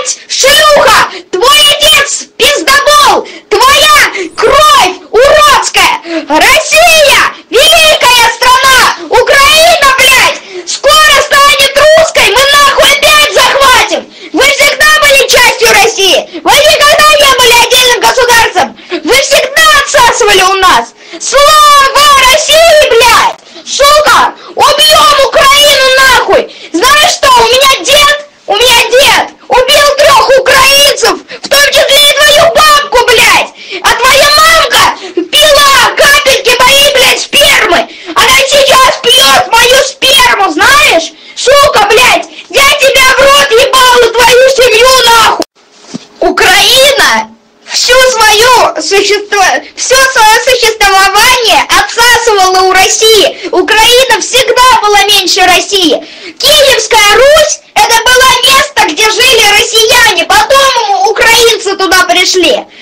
мать шлюха, твой отец пиздобол, твоя кровь уродская, Россия, великая страна, Украина, блядь, скоро станет русской, мы нахуй опять захватим. Вы всегда были частью России, вы никогда не были отдельным государством, вы всегда отсасывали у нас. Слава России, блядь! Сука! Убьем Украину нахуй! Знаешь что, у меня дед убил 3 украинцев, в том числе и твою бабку, блядь! А твоя мамка пила капельки моей, блядь, спермы! Она сейчас пьет мою сперму, знаешь? Сука, блядь! Я тебя в рот ебал и твою семью нахуй! Украина все свое существование отсасывала у России. Украина всегда была меньше России. Киевская Русь — это было место, где жили россияне. Потом украинцы туда пришли.